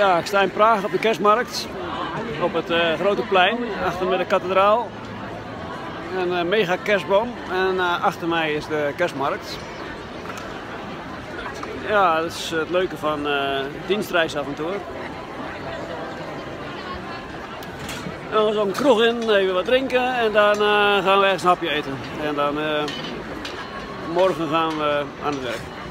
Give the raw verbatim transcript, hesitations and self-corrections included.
Ja, ik sta in Praag op de kerstmarkt, op het uh, grote plein, achter me de kathedraal. Een uh, mega kerstboom en uh, achter mij is de kerstmarkt. Ja, dat is het leuke van uh, dienstreisavontuur. Dan gaan we zo een kroeg in, even wat drinken en dan uh, gaan we ergens een hapje eten. En dan uh, morgen gaan we aan het werk.